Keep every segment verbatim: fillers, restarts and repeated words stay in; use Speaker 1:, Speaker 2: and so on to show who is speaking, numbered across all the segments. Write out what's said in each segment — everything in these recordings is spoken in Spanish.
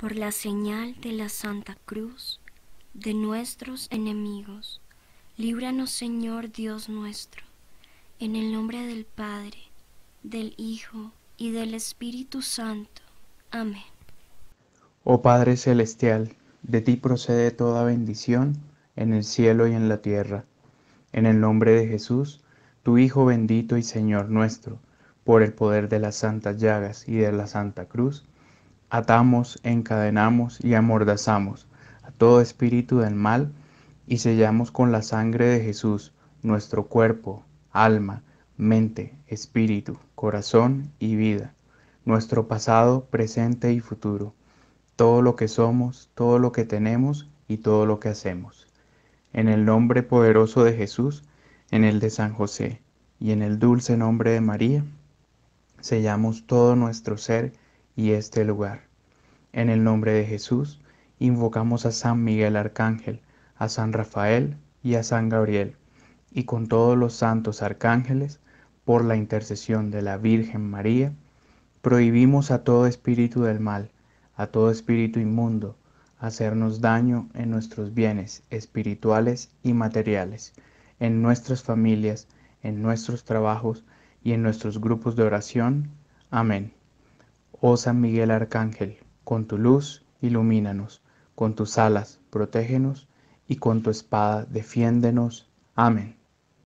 Speaker 1: por la señal de la Santa Cruz de nuestros enemigos, líbranos, Señor Dios nuestro, en el nombre del Padre, del Hijo y del Espíritu Santo. Amén.
Speaker 2: Oh Padre Celestial, de ti procede toda bendición en el cielo y en la tierra. En el nombre de Jesús, tu Hijo bendito y Señor nuestro, por el poder de las santas llagas y de la Santa Cruz, atamos, encadenamos y amordazamos a todo espíritu del mal y sellamos con la sangre de Jesús nuestro cuerpo, alma, mente, espíritu, corazón y vida, nuestro pasado, presente y futuro, todo lo que somos, todo lo que tenemos y todo lo que hacemos. En el nombre poderoso de Jesús, en el de San José y en el dulce nombre de María, sellamos todo nuestro ser y este lugar. En el nombre de Jesús, invocamos a San Miguel Arcángel, a San Rafael y a San Gabriel, y con todos los santos arcángeles, por la intercesión de la Virgen María, prohibimos a todo espíritu del mal, a todo espíritu inmundo, hacernos daño en nuestros bienes espirituales y materiales, en nuestras familias, en nuestros trabajos y en nuestros grupos de oración. Amén. Oh San Miguel Arcángel, con tu luz ilumínanos, con tus alas protégenos y con tu espada defiéndenos. Amén.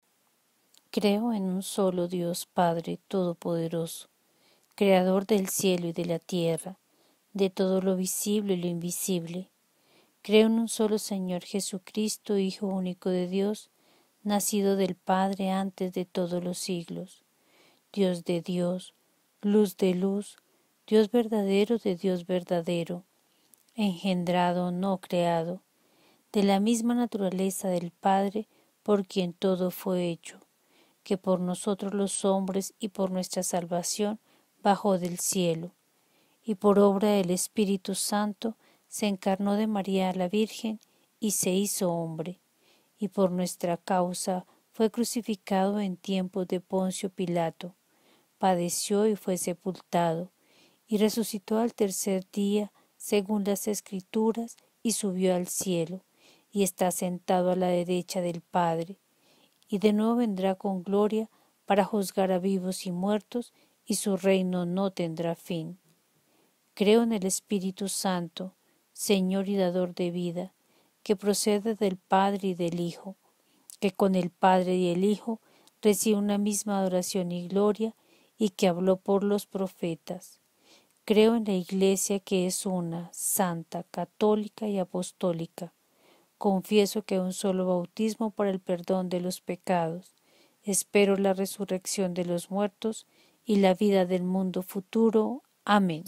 Speaker 3: Creo en un solo Dios Padre Todopoderoso, Creador del cielo y de la tierra, de todo lo visible y lo invisible. Creo en un solo Señor Jesucristo, Hijo único de Dios, nacido del Padre antes de todos los siglos, Dios de Dios, luz de luz, Dios verdadero de Dios verdadero, engendrado, no creado, de la misma naturaleza del Padre, por quien todo fue hecho, que por nosotros los hombres y por nuestra salvación bajó del cielo, y por obra del Espíritu Santo se encarnó de María la Virgen y se hizo hombre, y por nuestra causa fue crucificado en tiempos de Poncio Pilato, padeció y fue sepultado, y resucitó al tercer día según las Escrituras, y subió al cielo, y está sentado a la derecha del Padre, y de nuevo vendrá con gloria para juzgar a vivos y muertos, y su reino no tendrá fin. Creo en el Espíritu Santo, Señor y dador de vida, que procede del Padre y del Hijo, que con el Padre y el Hijo recibe una misma adoración y gloria, y que habló por los profetas. Creo en la Iglesia, que es una, santa, católica y apostólica. Confieso que hay un solo bautismo para el perdón de los pecados. Espero la resurrección de los muertos y la vida del mundo futuro. Amén.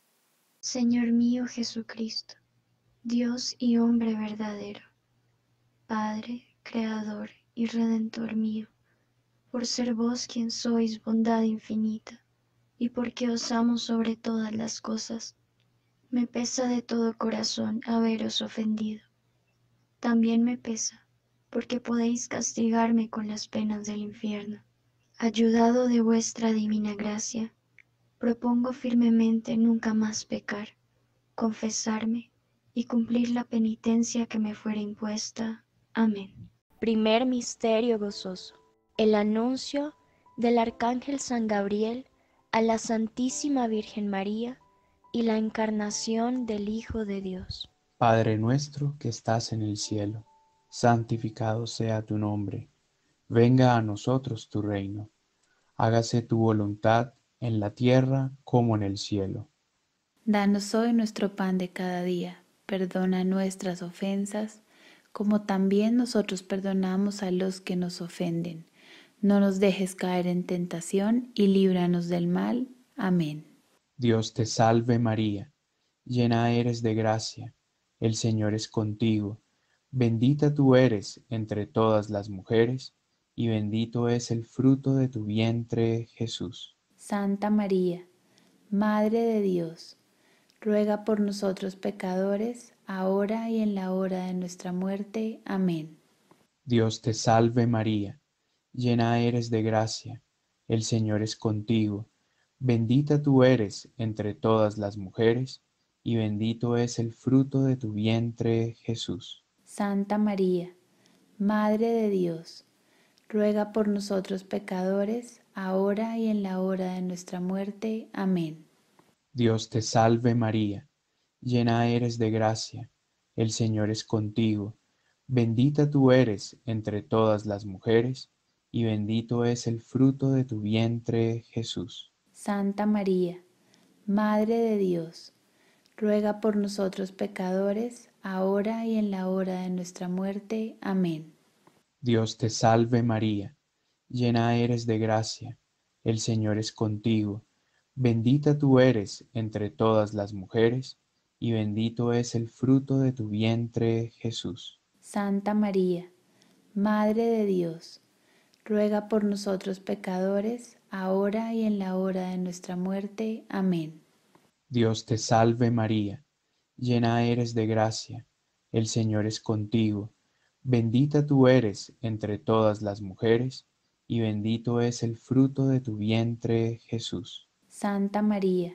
Speaker 4: Señor mío Jesucristo, Dios y hombre verdadero, Padre, Creador y Redentor mío, por ser vos quien sois bondad infinita, y porque os amo sobre todas las cosas, me pesa de todo corazón haberos ofendido. También me pesa, porque podéis castigarme con las penas del infierno. Ayudado de vuestra divina gracia, propongo firmemente nunca más pecar, confesarme y cumplir la penitencia que me fuera impuesta. Amén.
Speaker 5: Primer misterio gozoso: el anuncio del Arcángel San Gabriel a la Santísima Virgen María y la encarnación del Hijo de Dios.
Speaker 2: Padre nuestro que estás en el cielo, santificado sea tu nombre. Venga a nosotros tu reino. Hágase tu voluntad en la tierra como en el cielo.
Speaker 6: Danos hoy nuestro pan de cada día. Perdona nuestras ofensas, como también nosotros perdonamos a los que nos ofenden. No nos dejes caer en tentación y líbranos del mal. Amén.
Speaker 2: Dios te salve María, llena eres de gracia, el Señor es contigo. Bendita tú eres entre todas las mujeres, y bendito es el fruto de tu vientre, Jesús.
Speaker 6: Santa María, Madre de Dios, ruega por nosotros pecadores, ahora y en la hora de nuestra muerte. Amén.
Speaker 2: Dios te salve María, llena eres de gracia, el Señor es contigo. Bendita tú eres entre todas las mujeres, y bendito es el fruto de tu vientre, Jesús.
Speaker 6: Santa María, Madre de Dios, ruega por nosotros pecadores, ahora y en la hora de nuestra muerte. Amén.
Speaker 2: Dios te salve María, llena eres de gracia, el Señor es contigo, bendita tú eres entre todas las mujeres, y bendito es el fruto de tu vientre, Jesús.
Speaker 6: Santa María, Madre de Dios, ruega por nosotros pecadores, ahora y en la hora de nuestra muerte. Amén.
Speaker 2: Dios te salve María, llena eres de gracia, el Señor es contigo, bendita tú eres entre todas las mujeres, y bendito es el fruto de tu vientre, Jesús.
Speaker 6: Santa María, Madre de Dios, ruega por nosotros pecadores, ahora y en la hora de nuestra muerte. Amén.
Speaker 2: Dios te salve María, llena eres de gracia, el Señor es contigo, bendita tú eres entre todas las mujeres, y bendito es el fruto de tu vientre, Jesús.
Speaker 6: Santa María,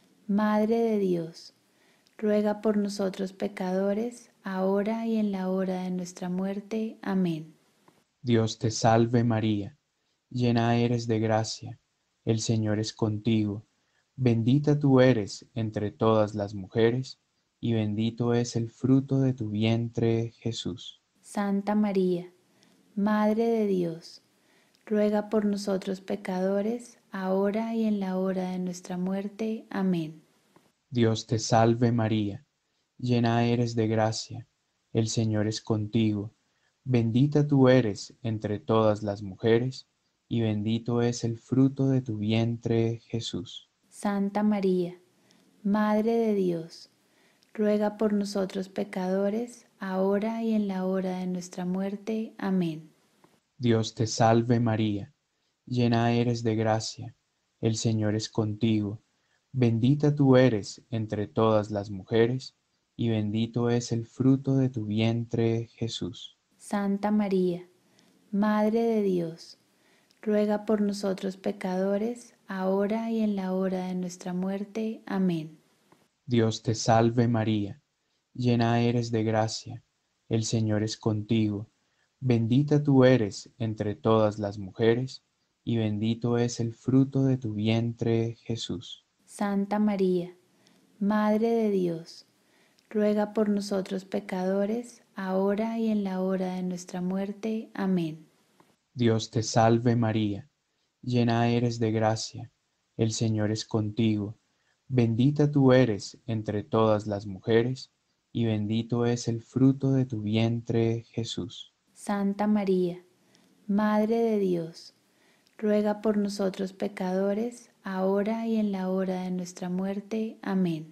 Speaker 6: Madre de Dios, ruega por nosotros pecadores, ahora y en la hora de nuestra muerte. Amén.
Speaker 2: Dios te salve María, llena eres de gracia, el Señor es contigo, bendita tú eres entre todas las mujeres, y bendito es el fruto de tu vientre, Jesús.
Speaker 6: Santa María, Madre de Dios, ruega por nosotros pecadores, ahora y en la hora de nuestra muerte. Amén.
Speaker 2: Dios te salve María, llena eres de gracia, el Señor es contigo, bendita tú eres entre todas las mujeres, y bendito es el fruto de tu vientre, Jesús.
Speaker 6: Santa María, Madre de Dios, ruega por nosotros pecadores, ahora y en la hora de nuestra muerte. Amén.
Speaker 2: Dios te salve María, llena eres de gracia, el Señor es contigo, bendita tú eres entre todas las mujeres, y bendito es el fruto de tu vientre, Jesús.
Speaker 6: Santa María, Madre de Dios, ruega por nosotros pecadores, ahora y en la hora de nuestra muerte. Amén.
Speaker 2: Dios te salve María, llena eres de gracia, el Señor es contigo, bendita tú eres entre todas las mujeres, y bendito es el fruto de tu vientre, Jesús.
Speaker 6: Santa María, Madre de Dios, ruega por nosotros pecadores, ahora y en la hora de nuestra muerte. Amén.
Speaker 2: Dios te salve María, llena eres de gracia, el Señor es contigo, bendita tú eres entre todas las mujeres, y bendito es el fruto de tu vientre, Jesús.
Speaker 6: Santa María, Madre de Dios, ruega por nosotros pecadores, ahora y en la hora de nuestra muerte. Amén.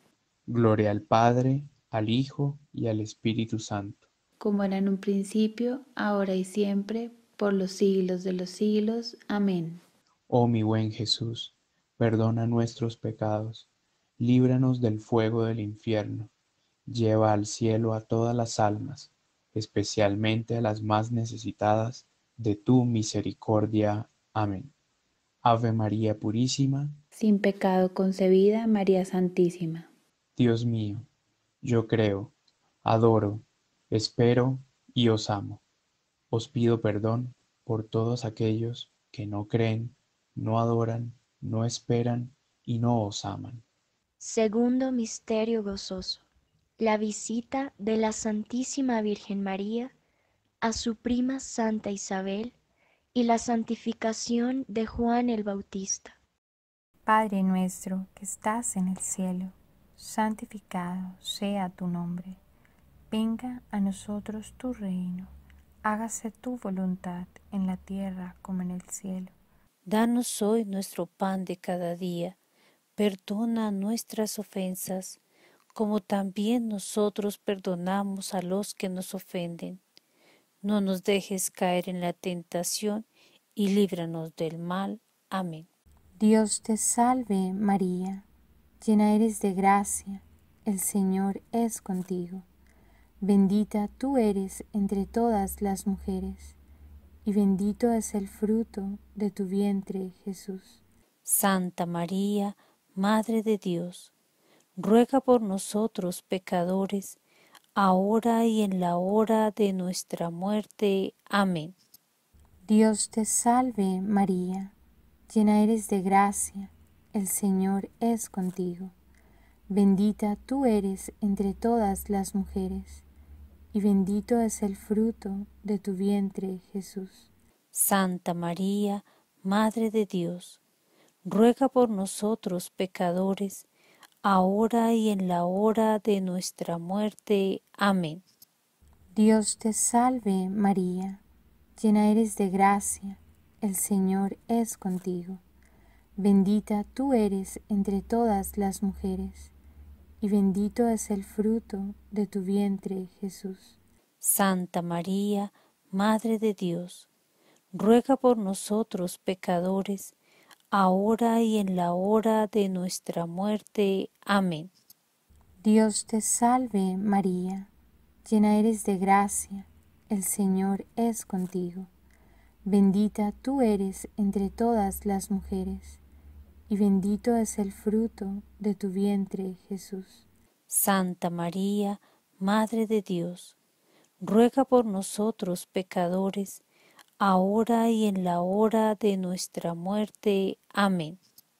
Speaker 2: Gloria al Padre, al Hijo y al Espíritu Santo.
Speaker 6: Como era en un principio, ahora y siempre, por los siglos de los siglos. Amén.
Speaker 2: Oh mi buen Jesús, perdona nuestros pecados, líbranos del fuego del infierno, lleva al cielo a todas las almas, especialmente a las más necesitadas de tu misericordia. Amén. Ave María Purísima,
Speaker 6: Sin pecado concebida, María Santísima.
Speaker 2: Dios mío, yo creo, adoro, espero y os amo. Os pido perdón por todos aquellos que no creen, no adoran, no esperan y no os aman.
Speaker 5: Segundo misterio gozoso. La visita de la Santísima Virgen María a su prima Santa Isabel y la santificación de Juan el Bautista.
Speaker 7: Padre nuestro que estás en el cielo, santificado sea tu nombre. Venga a nosotros tu reino. Hágase tu voluntad en la tierra como en el cielo.
Speaker 3: Danos hoy nuestro pan de cada día. Perdona nuestras ofensas, como también nosotros perdonamos a los que nos ofenden. No nos dejes caer en la tentación y líbranos del mal. Amén.
Speaker 8: Dios te salve María, llena eres de gracia, el Señor es contigo. Bendita tú eres entre todas las mujeres, y bendito es el fruto de tu vientre, Jesús.
Speaker 3: Santa María, Madre de Dios, ruega por nosotros pecadores, ahora y en la hora de nuestra muerte. Amén.
Speaker 8: Dios te salve María, llena eres de gracia, el Señor es contigo. Bendita tú eres entre todas las mujeres, y bendito es el fruto de tu vientre, Jesús.
Speaker 3: Santa María, Madre de Dios, ruega por nosotros pecadores, ahora y en la hora de nuestra muerte. Amén.
Speaker 8: Dios te salve María, llena eres de gracia, el Señor es contigo. Bendita tú eres entre todas las mujeres, y bendito es el fruto de tu vientre, Jesús.
Speaker 3: Santa María, Madre de Dios, ruega por nosotros pecadores, ahora y en la hora de nuestra muerte. Amén.
Speaker 8: Dios te salve María, llena eres de gracia, el Señor es contigo. Bendita tú eres entre todas las mujeres, y bendito es el fruto de tu vientre, Jesús.
Speaker 3: Santa María, Madre de Dios, ruega por nosotros pecadores, ahora y en la hora de nuestra muerte. Amén.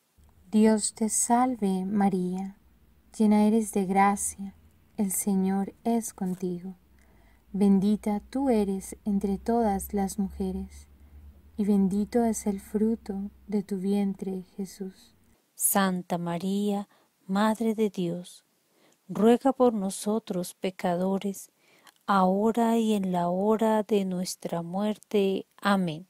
Speaker 8: Dios te salve María, llena eres de gracia, el Señor es contigo. Bendita tú eres entre todas las mujeres, y bendito es el fruto de tu vientre, Jesús.
Speaker 3: Santa María, Madre de Dios, ruega por nosotros pecadores, ahora y en la hora de nuestra muerte. Amén.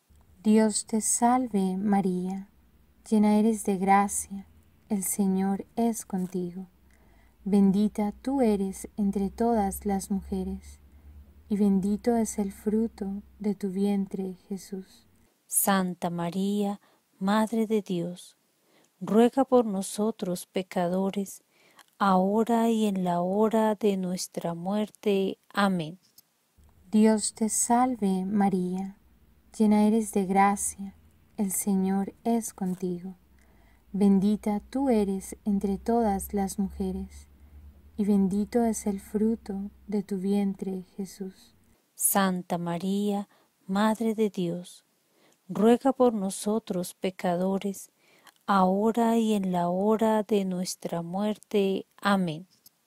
Speaker 8: Dios te salve María, llena eres de gracia, el Señor es contigo. Bendita tú eres entre todas las mujeres, y bendito es el fruto de tu vientre, Jesús.
Speaker 3: Santa María, Madre de Dios, ruega por nosotros pecadores, ahora y en la hora de nuestra muerte. Amén.
Speaker 8: Dios te salve María, llena eres de gracia, el Señor es contigo. Bendita tú eres entre todas las mujeres, y bendito es el fruto de tu vientre, Jesús.
Speaker 3: Santa María, Madre de Dios, ruega por nosotros pecadores, ahora y en la hora de nuestra muerte. Amén.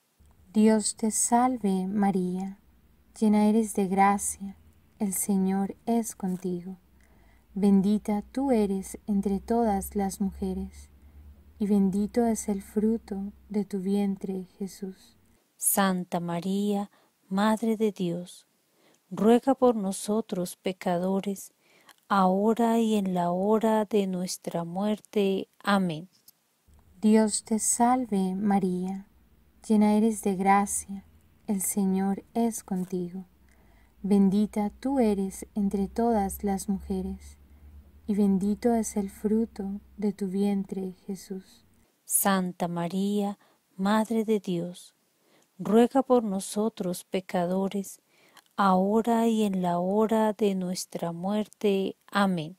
Speaker 8: Dios te salve María, llena eres de gracia, el Señor es contigo. Bendita tú eres entre todas las mujeres, y bendito es el fruto de tu vientre, Jesús.
Speaker 3: Santa María, Madre de Dios, ruega por nosotros pecadores, ahora y en la hora de nuestra muerte. Amén.
Speaker 8: Dios te salve María, llena eres de gracia, el Señor es contigo. Bendita tú eres entre todas las mujeres, y bendito es el fruto de tu vientre, Jesús.
Speaker 3: Santa María, Madre de Dios, ruega por nosotros pecadores, ahora y en la hora de nuestra muerte. Amén.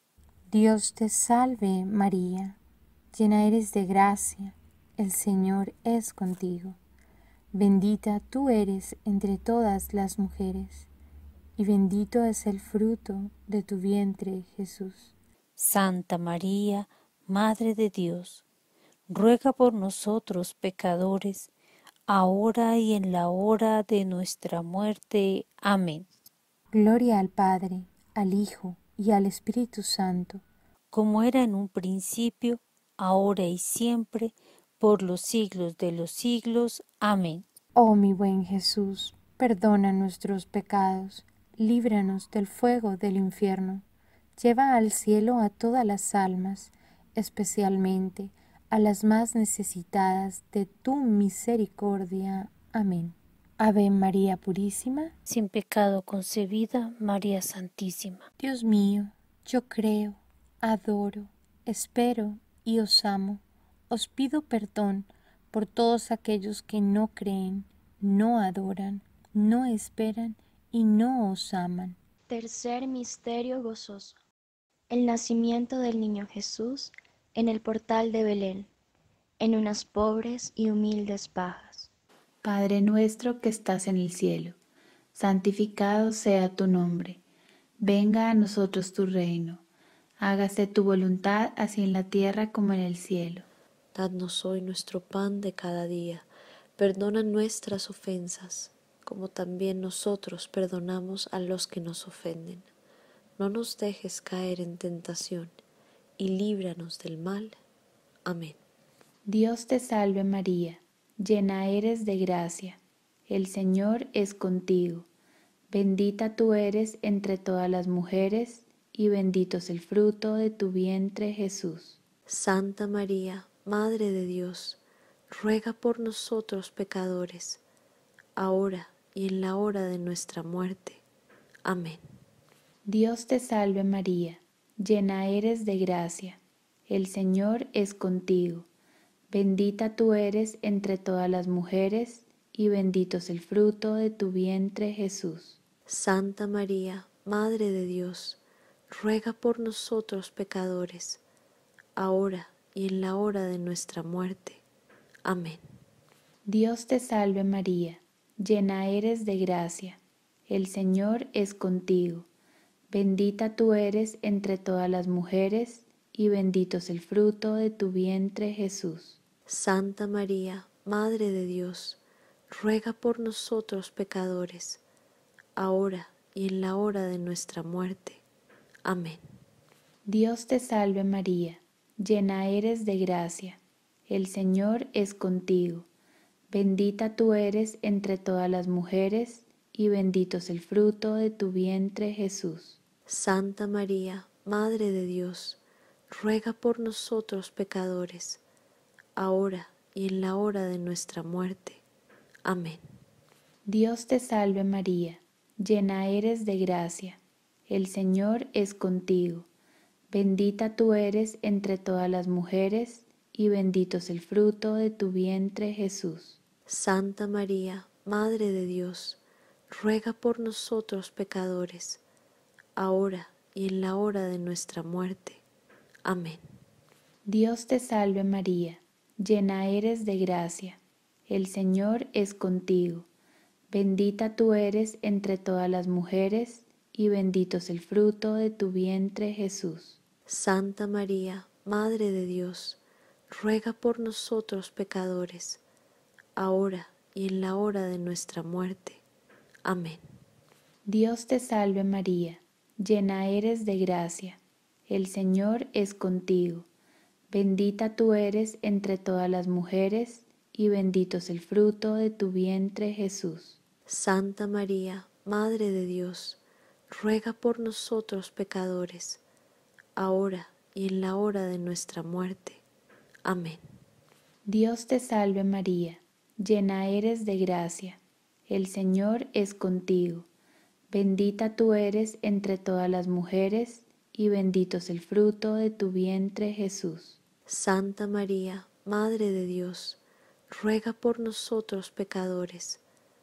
Speaker 8: Dios te salve María, llena eres de gracia, el Señor es contigo. Bendita tú eres entre todas las mujeres, y bendito es el fruto de tu vientre, Jesús.
Speaker 3: Santa María, Madre de Dios, ruega por nosotros pecadores, ahora y en la hora de nuestra muerte. Amén.
Speaker 8: Gloria al Padre, al Hijo y al Espíritu Santo,
Speaker 3: como era en un principio, ahora y siempre, por los siglos de los siglos. Amén.
Speaker 8: Oh mi buen Jesús, perdona nuestros pecados, líbranos del fuego del infierno, lleva al cielo a todas las almas, especialmente a las más necesitadas de tu misericordia. Amén. Ave María Purísima,
Speaker 3: sin pecado concebida, María Santísima.
Speaker 8: Dios mío, yo creo, adoro, espero y os amo. Os pido perdón por todos aquellos que no creen, no adoran, no esperan y no os aman.
Speaker 5: Tercer misterio gozoso. El nacimiento del niño Jesús en el portal de Belén. en unas pobres y humildes pajas.
Speaker 6: Padre nuestro que estás en el cielo, santificado sea tu nombre. Venga a nosotros tu reino. Hágase tu voluntad así en la tierra como en el cielo.
Speaker 9: Danos hoy nuestro pan de cada día. Perdona nuestras ofensas, como también nosotros perdonamos a los que nos ofenden. No nos dejes caer en tentación, y líbranos del mal. Amén.
Speaker 6: Dios te salve María, llena eres de gracia. El Señor es contigo. Bendita tú eres entre todas las mujeres, y bendito es el fruto de tu vientre Jesús.
Speaker 9: Santa María, Madre de Dios, ruega por nosotros pecadores, ahora y en la hora de nuestra muerte. Amén.
Speaker 6: Dios te salve María, llena eres de gracia. El Señor es contigo. Bendita tú eres entre todas las mujeres, y bendito es el fruto de tu vientre Jesús.
Speaker 9: Santa María, Madre de Dios, ruega por nosotros pecadores, ahora y en la hora de nuestra muerte. Amén.
Speaker 6: Dios te salve María, llena eres de gracia. El Señor es contigo. Bendita tú eres entre todas las mujeres, y bendito es el fruto de tu vientre Jesús.
Speaker 9: Santa María, Madre de Dios, ruega por nosotros pecadores, ahora y en la hora de nuestra muerte. Amén.
Speaker 6: Dios te salve María, llena eres de gracia. El Señor es contigo. Bendita tú eres entre todas las mujeres, y bendito es el fruto de tu vientre Jesús.
Speaker 9: Santa María, Madre de Dios, ruega por nosotros pecadores, ahora y en la hora de nuestra muerte. Amén.
Speaker 6: Dios te salve María, llena eres de gracia. El Señor es contigo. Bendita tú eres entre todas las mujeres, y bendito es el fruto de tu vientre Jesús.
Speaker 9: Santa María, Madre de Dios, ruega por nosotros pecadores, ahora y en la hora de nuestra muerte. Amén.
Speaker 6: Dios te salve María, llena eres de gracia. El Señor es contigo. Bendita tú eres entre todas las mujeres, y bendito es el fruto de tu vientre Jesús.
Speaker 9: Santa María, Madre de Dios, ruega por nosotros pecadores, ahora y en la hora de nuestra muerte. Amén.
Speaker 6: Dios te salve María, llena eres de gracia. El Señor es contigo. Bendita tú eres entre todas las mujeres, y bendito es el fruto de tu vientre Jesús.
Speaker 9: Santa María, Madre de Dios, ruega por nosotros pecadores, ahora y en la hora de nuestra muerte. Amén.
Speaker 6: Dios te salve María, llena eres de gracia. El Señor es contigo. Bendita tú eres entre todas las mujeres, y bendito es el fruto de tu vientre Jesús.
Speaker 9: Santa María, Madre de Dios, ruega por nosotros pecadores,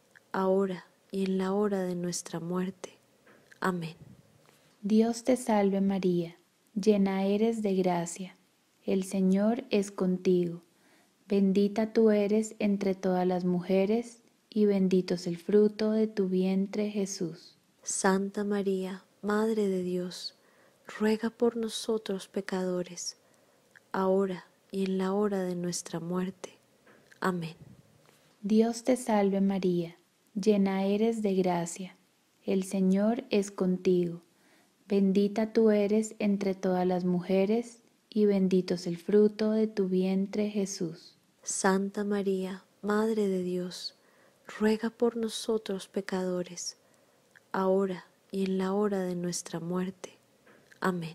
Speaker 9: ahora y en la hora de nuestra muerte. Amén.
Speaker 6: Dios te salve María, llena eres de gracia. El Señor es contigo. Bendita tú eres entre todas las mujeres, y bendito es el fruto de tu vientre Jesús.
Speaker 9: Santa María, Madre de Dios, ruega por nosotros pecadores, ahora y en la hora de nuestra muerte. Amén.
Speaker 6: Dios te salve María, llena eres de gracia. El Señor es contigo. Bendita tú eres entre todas las mujeres, y bendito es el fruto de tu vientre Jesús.
Speaker 9: Santa María, Madre de Dios, ruega por nosotros pecadores, ahora y en la hora de nuestra muerte. Amén.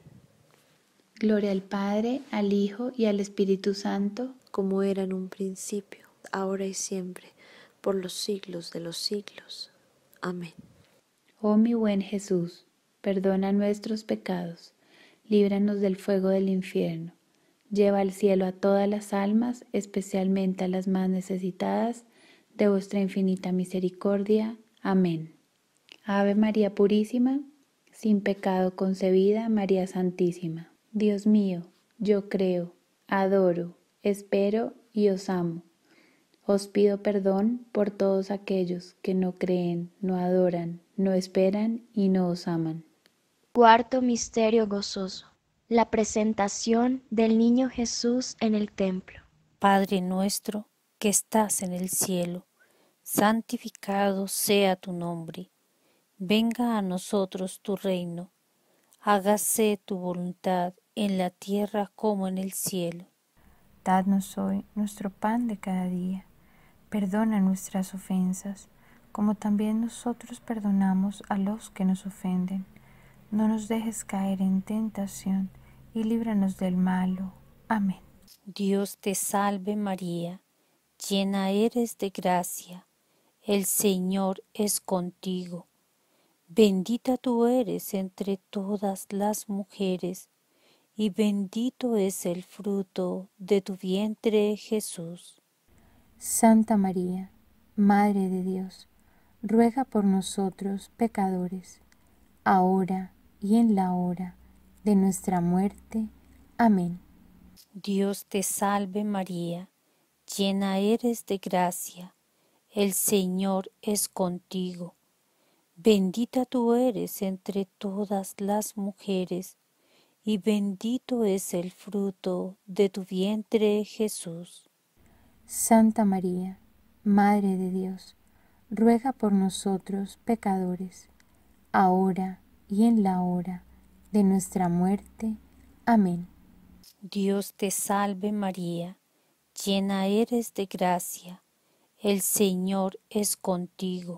Speaker 6: Gloria al Padre, al Hijo y al Espíritu Santo,
Speaker 9: como era en un principio, ahora y siempre, por los siglos de los siglos. Amén.
Speaker 6: Oh mi buen Jesús, perdona nuestros pecados, líbranos del fuego del infierno, lleva al cielo a todas las almas, especialmente a las más necesitadas de vuestra infinita misericordia. Amén. Ave María Purísima, sin pecado concebida, María Santísima. Dios mío, yo creo, adoro, espero y os amo. Os pido perdón por todos aquellos que no creen, no adoran, no esperan y no os aman.
Speaker 5: Cuarto misterio gozoso. La presentación del niño Jesús en el templo.
Speaker 3: Padre nuestro que estás en el cielo, santificado sea tu nombre. Venga a nosotros tu reino. Hágase tu voluntad en la tierra como en el cielo.
Speaker 7: Dadnos hoy nuestro pan de cada día. Perdona nuestras ofensas, como también nosotros perdonamos a los que nos ofenden. No nos dejes caer en tentación, y líbranos del malo. Amén.
Speaker 3: Dios te salve María, llena eres de gracia, el Señor es contigo. Bendita tú eres entre todas las mujeres, y bendito es el fruto de tu vientre, Jesús.
Speaker 8: Santa María, Madre de Dios, ruega por nosotros pecadores, ahora y en la hora de nuestra muerte. Amén.
Speaker 3: Dios te salve María, llena eres de gracia, el Señor es contigo. Bendita tú eres entre todas las mujeres, y bendito es el fruto de tu vientre, Jesús.
Speaker 8: Santa María, Madre de Dios, ruega por nosotros pecadores, ahora y en la hora de nuestra muerte. Amén.
Speaker 3: Dios te salve María, llena eres de gracia, el Señor es contigo.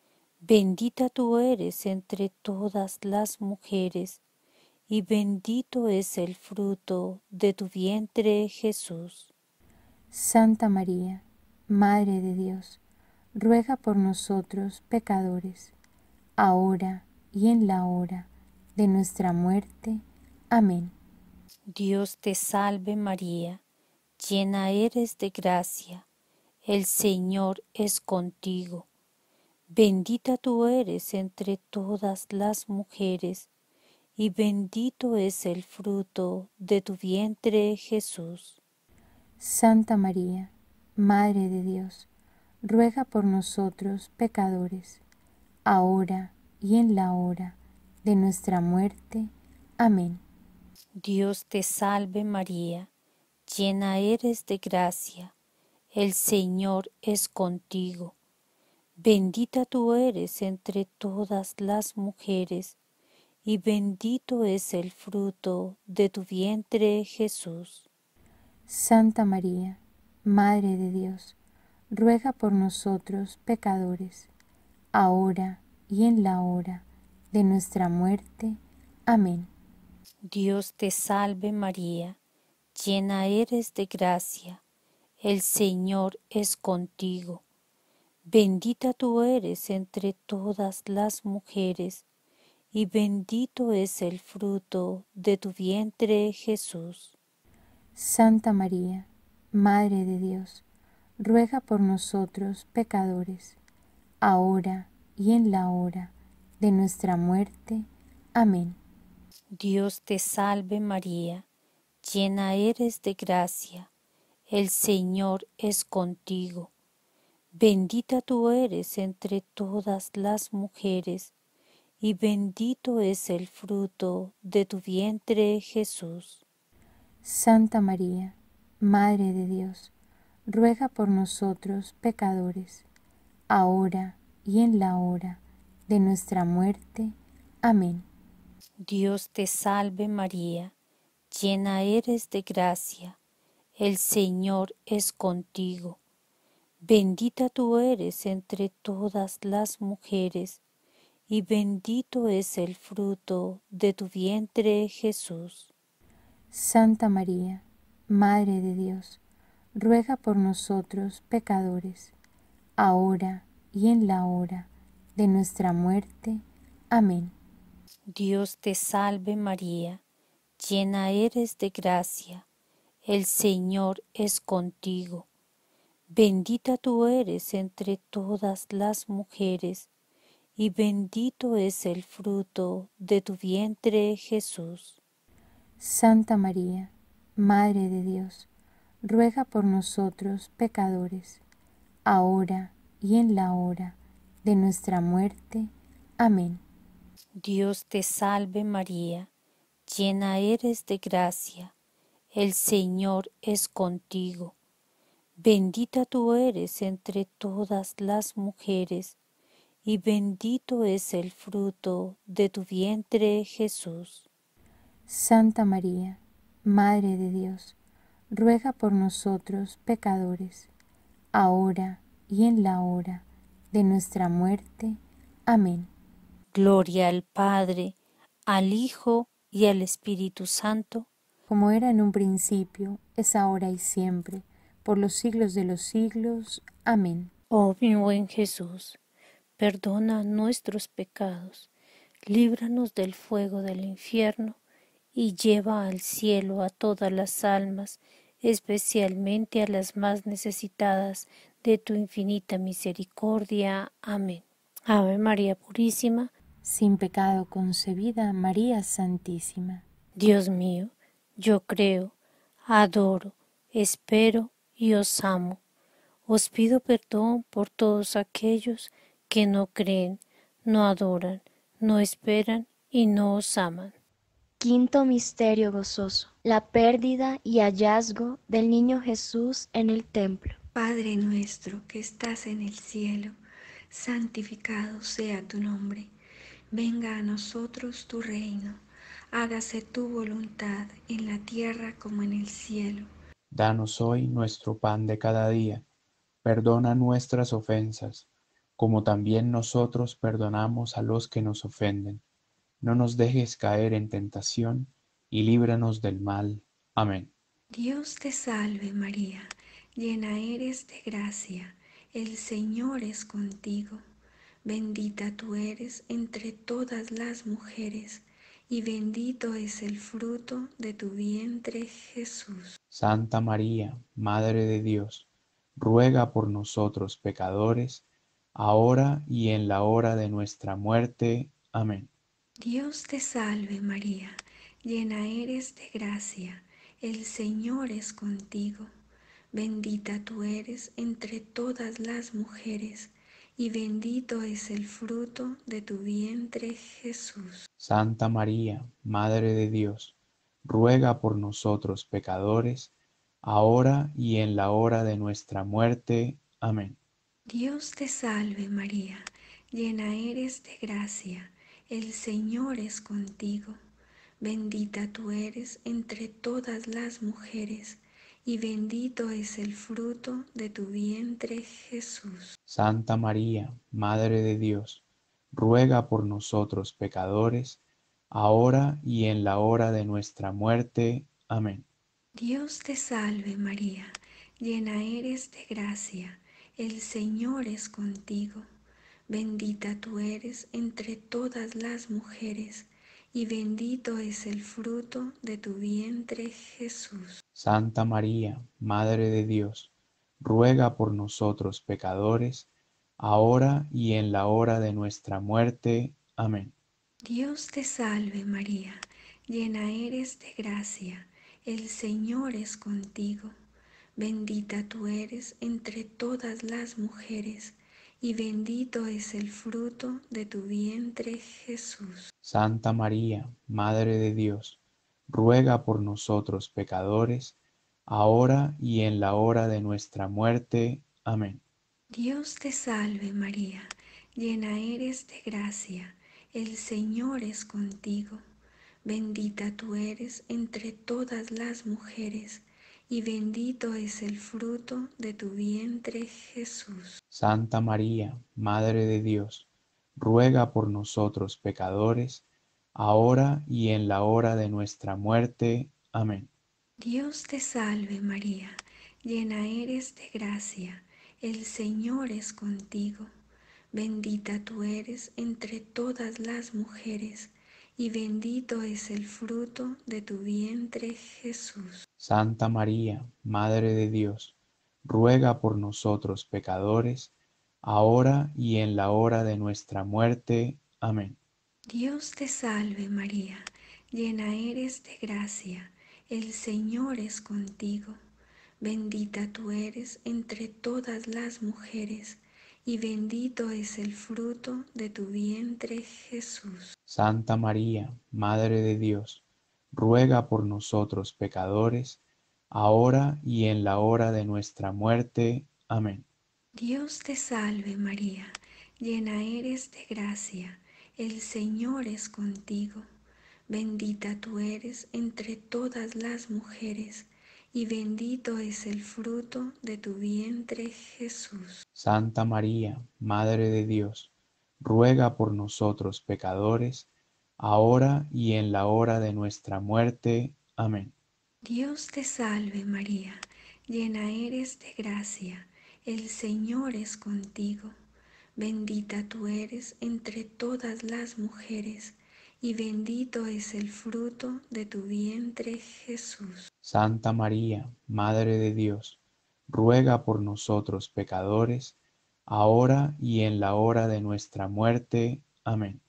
Speaker 3: Bendita tú eres entre todas las mujeres, y bendito es el fruto de tu vientre, Jesús.
Speaker 8: Santa María, Madre de Dios, ruega por nosotros pecadores, ahora y en la hora de nuestra muerte. Amén.
Speaker 3: Dios te salve María, llena eres de gracia, el Señor es contigo. Bendita tú eres entre todas las mujeres, y bendito es el fruto de tu vientre, Jesús.
Speaker 8: Santa María, Madre de Dios, ruega por nosotros pecadores, ahora y en la hora de nuestra muerte. Amén.
Speaker 3: Dios te salve María, llena eres de gracia, el Señor es contigo. Bendita tú eres entre todas las mujeres, y bendito es el fruto de tu vientre, Jesús.
Speaker 8: Santa María, Madre de Dios, ruega por nosotros pecadores, ahora y en la hora de nuestra muerte. Amén.
Speaker 3: Dios te salve María, llena eres de gracia, el Señor es contigo. Bendita tú eres entre todas las mujeres, y bendito es el fruto de tu vientre, Jesús.
Speaker 8: Santa María, Madre de Dios, ruega por nosotros pecadores, ahora y en la hora de nuestra muerte. Amén.
Speaker 3: Dios te salve María, llena eres de gracia, el Señor es contigo. Bendita tú eres entre todas las mujeres, y bendito es el fruto de tu vientre, Jesús.
Speaker 8: Santa María, Madre de Dios, ruega por nosotros pecadores, ahora y en la hora de nuestra muerte. Amén.
Speaker 3: Dios te salve María, llena eres de gracia, el Señor es contigo. Bendita tú eres entre todas las mujeres, y bendito es el fruto de tu vientre, Jesús.
Speaker 8: Santa María, Madre de Dios, ruega por nosotros pecadores, ahora y en la hora de nuestra muerte. Amén.
Speaker 3: Dios te salve María, llena eres de gracia, el Señor es contigo. Bendita tú eres entre todas las mujeres, y bendito es el fruto de tu vientre, Jesús.
Speaker 8: Santa María, Madre de Dios, ruega por nosotros pecadores, ahora y en la hora de nuestra muerte. Amén.
Speaker 3: Dios te salve María, llena eres de gracia, el Señor es contigo. Bendita tú eres entre todas las mujeres, y bendito es el fruto de tu vientre, Jesús.
Speaker 8: Santa María, Madre de Dios, ruega por nosotros pecadores, ahora y en la hora de nuestra muerte. Amén.
Speaker 3: Gloria al Padre, al Hijo y al Espíritu Santo,
Speaker 8: como era en un principio, es ahora y siempre, por los siglos de los siglos. Amén.
Speaker 3: Oh mi buen Jesús, perdona nuestros pecados, líbranos del fuego del infierno, y lleva al cielo a todas las almas, especialmente a las más necesitadas de tu infinita misericordia. Amén. Ave María Purísima,
Speaker 8: sin pecado concebida, María Santísima.
Speaker 3: Dios mío, yo creo, adoro, espero y os amo. Os pido perdón por todos aquellos que no creen, no adoran, no esperan y no os aman.
Speaker 5: Quinto misterio gozoso: la pérdida y hallazgo del niño Jesús en el templo.
Speaker 1: Padre nuestro que estás en el cielo, santificado sea tu nombre. Venga a nosotros tu reino. Hágase tu voluntad en la tierra como en el cielo.
Speaker 2: Danos hoy nuestro pan de cada día. Perdona nuestras ofensas, como también nosotros perdonamos a los que nos ofenden. No nos dejes caer en tentación, y líbranos del mal. Amén.
Speaker 1: Dios te salve María, llena eres de gracia, el Señor es contigo. Bendita tú eres entre todas las mujeres, y bendito es el fruto de tu vientre, Jesús.
Speaker 2: Santa María, Madre de Dios, ruega por nosotros pecadores, ahora y en la hora de nuestra muerte. Amén.
Speaker 1: Dios te salve María, llena eres de gracia, el Señor es contigo. Bendita tú eres entre todas las mujeres, y bendito es el fruto de tu vientre, Jesús.
Speaker 2: Santa María, Madre de Dios, ruega por nosotros pecadores, ahora y en la hora de nuestra muerte. Amén.
Speaker 1: Dios te salve María, llena eres de gracia, el Señor es contigo. Bendita tú eres entre todas las mujeres, y bendito es el fruto de tu vientre, Jesús.
Speaker 2: Santa María, Madre de Dios, ruega por nosotros pecadores, ahora y en la hora de nuestra muerte. Amén.
Speaker 1: Dios te salve María, llena eres de gracia, el Señor es contigo. Bendita tú eres entre todas las mujeres, y bendito es el fruto de tu vientre, Jesús.
Speaker 2: Santa María, Madre de Dios, ruega por nosotros pecadores, ahora y en la hora de nuestra muerte. Amén.
Speaker 1: Dios te salve María, llena eres de gracia, el Señor es contigo. Bendita tú eres entre todas las mujeres, y bendito es el fruto de tu vientre, Jesús.
Speaker 2: Santa María, Madre de Dios, ruega por nosotros pecadores, ahora y en la hora de nuestra muerte. Amén.
Speaker 1: Dios te salve María, llena eres de gracia, el Señor es contigo. Bendita tú eres entre todas las mujeres, y bendito es el fruto de tu vientre, Jesús.
Speaker 2: Santa María, Madre de Dios, ruega por nosotros pecadores, ahora y en la hora de nuestra muerte. Amén.
Speaker 1: Dios te salve María, llena eres de gracia, el Señor es contigo. Bendita tú eres entre todas las mujeres, y bendito es el fruto de tu vientre, Jesús.
Speaker 2: Santa María, Madre de Dios, ruega por nosotros pecadores, ahora y en la hora de nuestra muerte. Amén.
Speaker 1: Dios te salve María, llena eres de gracia, el Señor es contigo. bendita tú eres entre todas las mujeres, y bendito es el fruto de tu vientre, Jesús.
Speaker 2: Santa María, Madre de Dios, ruega por nosotros pecadores, ahora y en la hora de nuestra muerte. Amén.
Speaker 1: Dios te salve María, llena eres de gracia, el Señor es contigo. Bendita tú eres entre todas las mujeres, y bendito es el fruto de tu vientre, Jesús.
Speaker 2: Santa María, Madre de Dios, ruega por nosotros pecadores, ahora y en la hora de nuestra muerte. Amén.
Speaker 1: Dios te salve María, llena eres de gracia, el Señor es contigo. Bendita tú eres entre todas las mujeres, y bendito es el fruto de tu vientre, Jesús.
Speaker 2: Santa María, Madre de Dios, ruega por nosotros pecadores, ahora y en la hora de nuestra muerte. Amén.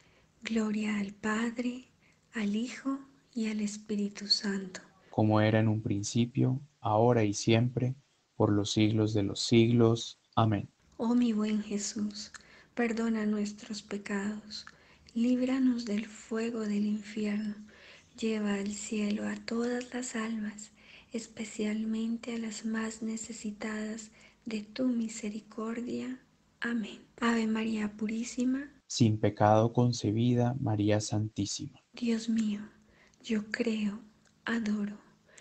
Speaker 1: Gloria al Padre, al Hijo y al Espíritu Santo.
Speaker 2: Como era en un principio, ahora y siempre, por los siglos de los siglos. Amén.
Speaker 1: Oh mi buen Jesús, perdona nuestros pecados, líbranos del fuego del infierno, lleva al cielo a todas las almas, especialmente a las más necesitadas de tu misericordia. Amén. Ave María Purísima,
Speaker 2: Sin pecado concebida, María Santísima.
Speaker 1: Dios mío, yo creo, adoro,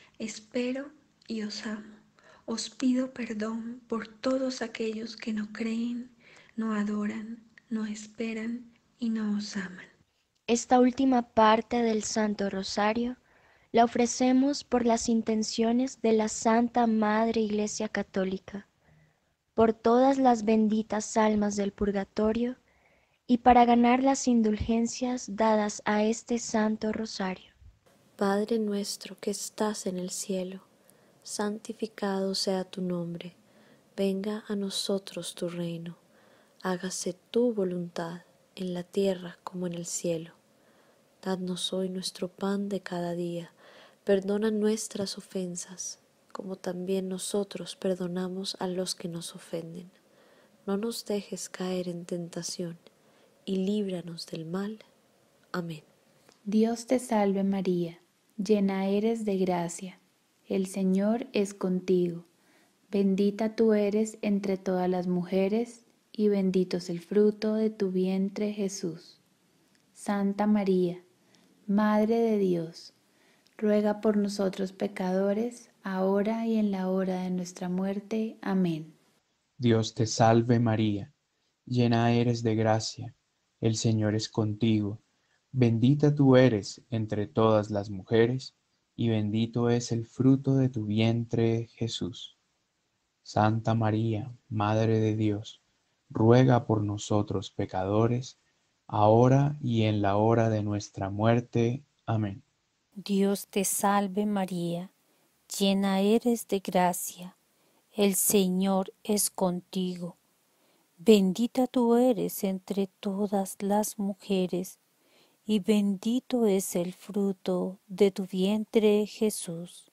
Speaker 1: espero y os amo. Os pido perdón por todos aquellos que no creen, no adoran, no esperan y no os aman.
Speaker 5: Esta última parte del Santo Rosario la ofrecemos por las intenciones de la Santa Madre Iglesia Católica, por todas las benditas almas del purgatorio y para ganar las indulgencias dadas a este Santo Rosario.
Speaker 9: Padre nuestro que estás en el cielo, santificado sea tu nombre, venga a nosotros tu reino, hágase tu voluntad en la tierra como en el cielo. Dadnos hoy nuestro pan de cada día, perdona nuestras ofensas, como también nosotros perdonamos a los que nos ofenden. No nos dejes caer en tentación, y líbranos del mal. Amén.
Speaker 6: Dios te salve María, llena eres de gracia, el Señor es contigo. Bendita tú eres entre todas las mujeres, y bendito es el fruto de tu vientre Jesús. Santa María, Madre de Dios, ruega por nosotros pecadores, ahora y en la hora de nuestra muerte. Amén.
Speaker 2: Dios te salve María, llena eres de gracia, el Señor es contigo. Bendita tú eres entre todas las mujeres, y bendito es el fruto de tu vientre Jesús. Santa María, Madre de Dios, ruega por nosotros pecadores, ahora y en la hora de nuestra muerte. Amén.
Speaker 3: Dios te salve María, llena eres de gracia, el Señor es contigo. Bendita tú eres entre todas las mujeres, y bendito es el fruto de tu vientre Jesús.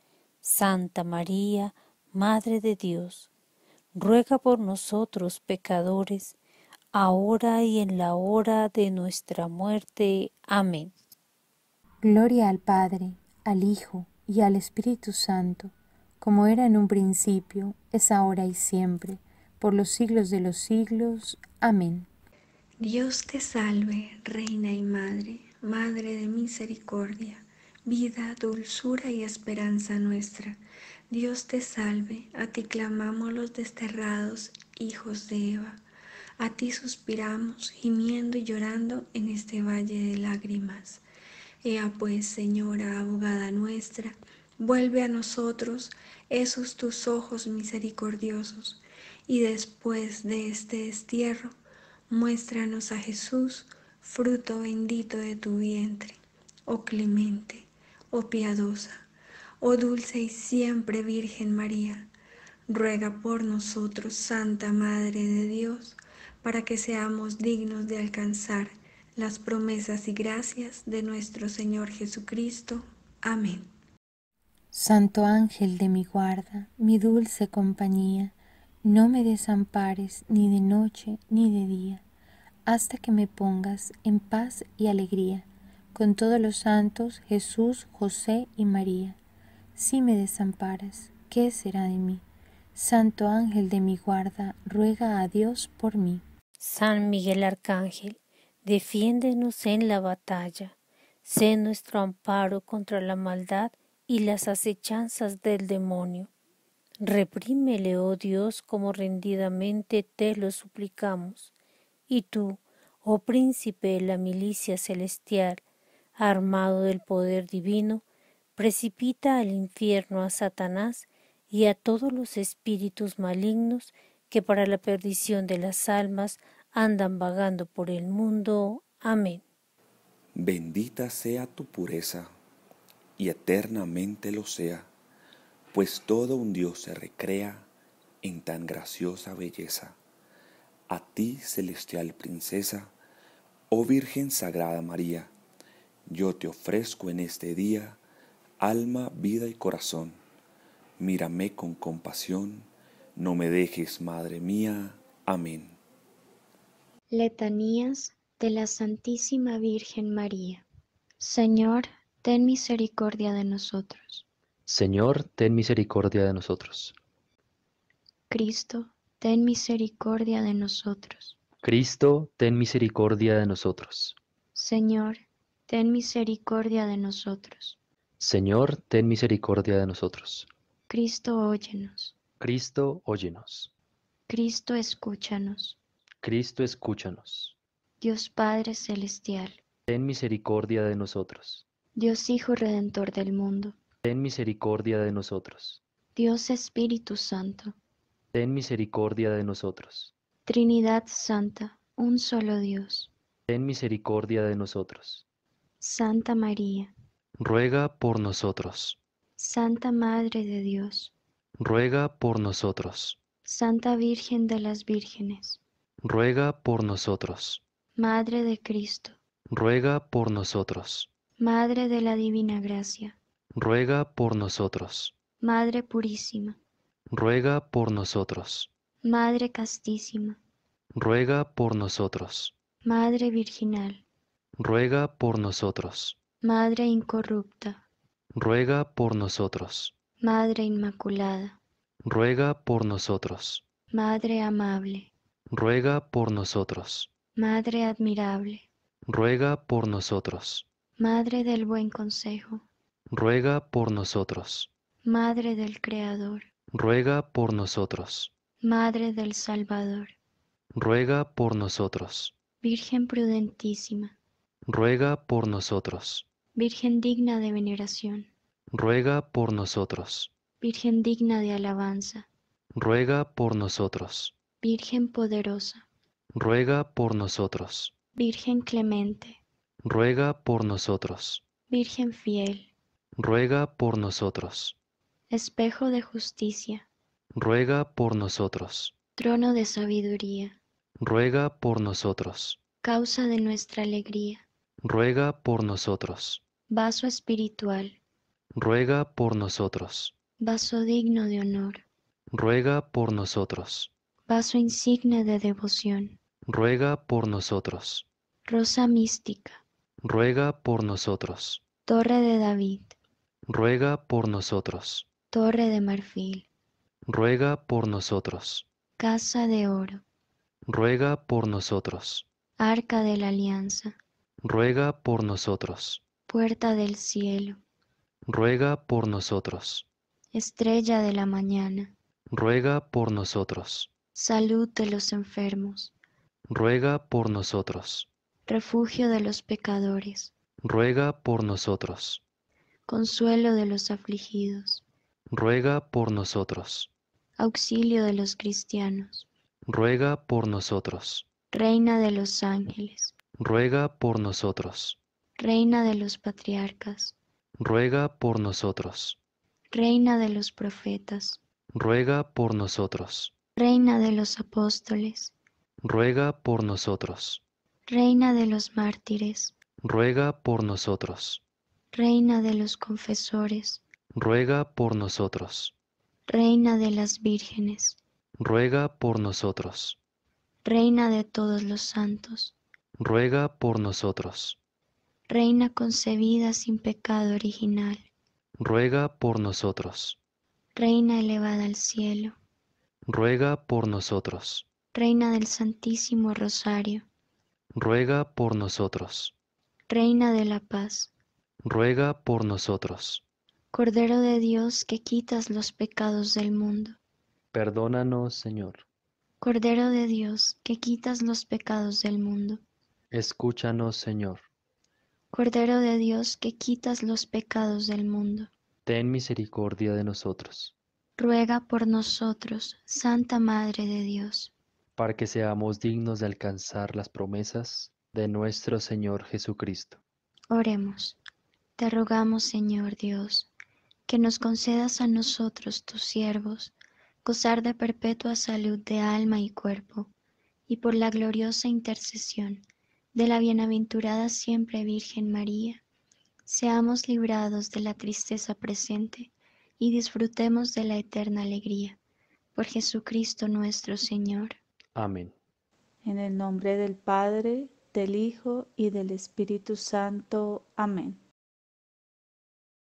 Speaker 3: Santa María, Madre de Dios, ruega por nosotros pecadores, ahora y en la hora de nuestra muerte. Amén.
Speaker 8: Gloria al Padre, al Hijo y al Espíritu Santo, como era en un principio, es ahora y siempre, por los siglos de los siglos. Amén.
Speaker 1: Dios te salve, Reina y Madre, Madre de misericordia, vida, dulzura y esperanza nuestra. Dios te salve, a ti clamamos los desterrados hijos de Eva. A ti suspiramos, gimiendo y llorando en este valle de lágrimas. Ea pues, Señora, abogada nuestra, vuelve a nosotros esos tus ojos misericordiosos, y después de este destierro, muéstranos a Jesús, fruto bendito de tu vientre. Oh clemente, oh piadosa, oh dulce y siempre Virgen María, ruega por nosotros, Santa Madre de Dios, para que seamos dignos de alcanzar las promesas y gracias de nuestro Señor Jesucristo. Amén.
Speaker 8: Santo ángel de mi guarda, mi dulce compañía, no me desampares ni de noche ni de día, hasta que me pongas en paz y alegría, con todos los santos, Jesús, José y María. Si me desamparas, ¿qué será de mí? Santo ángel de mi guarda, ruega a Dios por mí.
Speaker 3: San Miguel Arcángel, defiéndenos en la batalla, sé nuestro amparo contra la maldad y las acechanzas del demonio. Reprímele, oh Dios, como rendidamente te lo suplicamos. Y tú, oh príncipe de la milicia celestial, armado del poder divino, precipita al infierno a Satanás y a todos los espíritus malignos que para la perdición de las almas andan vagando por el mundo. Amén.
Speaker 10: Bendita sea tu pureza, y eternamente lo sea, pues todo un Dios se recrea en tan graciosa belleza. A ti, celestial princesa, oh Virgen Sagrada María, yo te ofrezco en este día alma, vida y corazón. Mírame con compasión, no me dejes, Madre mía. Amén.
Speaker 5: Letanías de la Santísima Virgen María. Señor, ten misericordia de nosotros.
Speaker 11: Señor, ten misericordia de nosotros.
Speaker 5: Cristo, ten misericordia de nosotros.
Speaker 11: Cristo, ten misericordia de nosotros.
Speaker 5: Señor, ten misericordia de nosotros.
Speaker 11: Señor, ten misericordia de nosotros.
Speaker 5: Cristo, óyenos.
Speaker 11: Cristo, óyenos.
Speaker 5: Cristo, escúchanos.
Speaker 11: Cristo, escúchanos.
Speaker 5: Dios Padre Celestial,
Speaker 11: ten misericordia de nosotros.
Speaker 5: Dios Hijo Redentor del mundo,
Speaker 11: ten misericordia de nosotros.
Speaker 5: Dios Espíritu Santo,
Speaker 11: ten misericordia de nosotros.
Speaker 5: Trinidad Santa, un solo Dios,
Speaker 11: ten misericordia de nosotros.
Speaker 5: Santa María,
Speaker 11: ruega por nosotros.
Speaker 5: Santa Madre de Dios,
Speaker 11: ruega por nosotros.
Speaker 5: Santa Virgen de las Vírgenes,
Speaker 11: ruega por nosotros.
Speaker 5: Madre de Cristo,
Speaker 11: ruega por nosotros.
Speaker 5: Madre de la Divina Gracia,
Speaker 11: ruega por nosotros.
Speaker 5: Madre Purísima,
Speaker 11: ruega por nosotros.
Speaker 5: Madre Castísima,
Speaker 11: ruega por nosotros.
Speaker 5: Madre Virginal,
Speaker 11: ruega por nosotros.
Speaker 5: Madre Incorrupta,
Speaker 11: ruega por nosotros.
Speaker 5: Madre Inmaculada,
Speaker 11: ruega por nosotros.
Speaker 5: Madre Amable,
Speaker 11: ruega por nosotros.
Speaker 5: Madre Admirable,
Speaker 11: ruega por nosotros.
Speaker 5: Madre del Buen Consejo,
Speaker 11: ruega por nosotros.
Speaker 5: Madre del Creador,
Speaker 11: ruega por nosotros.
Speaker 5: Madre del Salvador,
Speaker 11: ruega por nosotros.
Speaker 5: Virgen prudentísima,
Speaker 11: ruega por nosotros.
Speaker 5: Virgen digna de veneración,
Speaker 11: ruega por nosotros.
Speaker 5: Virgen digna de alabanza,
Speaker 11: ruega por nosotros.
Speaker 5: Virgen poderosa,
Speaker 11: ruega por nosotros.
Speaker 5: Virgen clemente,
Speaker 11: ruega por nosotros.
Speaker 5: Virgen fiel,
Speaker 11: ruega por nosotros.
Speaker 5: Espejo de justicia,
Speaker 11: ruega por nosotros.
Speaker 5: Trono de sabiduría,
Speaker 11: ruega por nosotros.
Speaker 5: Causa de nuestra alegría,
Speaker 11: ruega por nosotros.
Speaker 5: Vaso espiritual,
Speaker 11: ruega por nosotros.
Speaker 5: Vaso digno de honor,
Speaker 11: ruega por nosotros.
Speaker 5: Vaso insigne de devoción,
Speaker 11: ruega por nosotros.
Speaker 5: Rosa mística,
Speaker 11: ruega por nosotros.
Speaker 5: Torre de David,
Speaker 11: ruega por nosotros.
Speaker 5: Torre de marfil,
Speaker 11: ruega por nosotros.
Speaker 5: Casa de oro,
Speaker 11: ruega por nosotros.
Speaker 5: Arca de la Alianza,
Speaker 11: ruega por nosotros.
Speaker 5: Puerta del cielo,
Speaker 11: ruega por nosotros.
Speaker 5: Estrella de la mañana,
Speaker 11: ruega por nosotros.
Speaker 5: Salud de los enfermos,
Speaker 11: ruega por nosotros.
Speaker 5: Refugio de los pecadores,
Speaker 11: ruega por nosotros.
Speaker 5: Consuelo de los afligidos,
Speaker 11: ruega por nosotros.
Speaker 5: Auxilio de los cristianos,
Speaker 11: ruega por nosotros.
Speaker 5: Reina de los ángeles,
Speaker 11: ruega por nosotros.
Speaker 5: Reina de los patriarcas,
Speaker 11: ruega por nosotros.
Speaker 5: Reina de los profetas,
Speaker 11: ruega por nosotros.
Speaker 5: Reina de los apóstoles,
Speaker 11: ruega por nosotros.
Speaker 5: Reina de los mártires,
Speaker 11: ruega por nosotros.
Speaker 5: Reina de los confesores,
Speaker 11: ruega por nosotros.
Speaker 4: Reina de las vírgenes,
Speaker 11: Ruega por nosotros.
Speaker 4: Reina de todos los santos,
Speaker 11: Ruega por nosotros.
Speaker 4: Reina concebida sin pecado original,
Speaker 11: Ruega por nosotros.
Speaker 4: Reina elevada al cielo,
Speaker 11: Ruega por nosotros.
Speaker 4: Reina del Santísimo Rosario,
Speaker 11: Ruega por nosotros.
Speaker 4: Reina de la paz,
Speaker 11: Ruega por nosotros.
Speaker 4: Cordero de Dios que quitas los pecados del mundo,
Speaker 11: Perdónanos, Señor.
Speaker 4: Cordero de Dios que quitas los pecados del mundo,
Speaker 11: Escúchanos, Señor.
Speaker 4: Cordero de Dios que quitas los pecados del mundo,
Speaker 11: Ten misericordia de nosotros,
Speaker 4: ruega por nosotros, Santa Madre de Dios.
Speaker 11: para que seamos dignos de alcanzar las promesas de nuestro Señor Jesucristo.
Speaker 4: Oremos. Te rogamos, Señor Dios, que nos concedas a nosotros, tus siervos, gozar de perpetua salud de alma y cuerpo, y por la gloriosa intercesión de la bienaventurada siempre Virgen María, seamos librados de la tristeza presente y disfrutemos de la eterna alegría. Por Jesucristo nuestro Señor.
Speaker 11: Amén.
Speaker 6: En el nombre del Padre, del Hijo y del Espíritu Santo. Amén.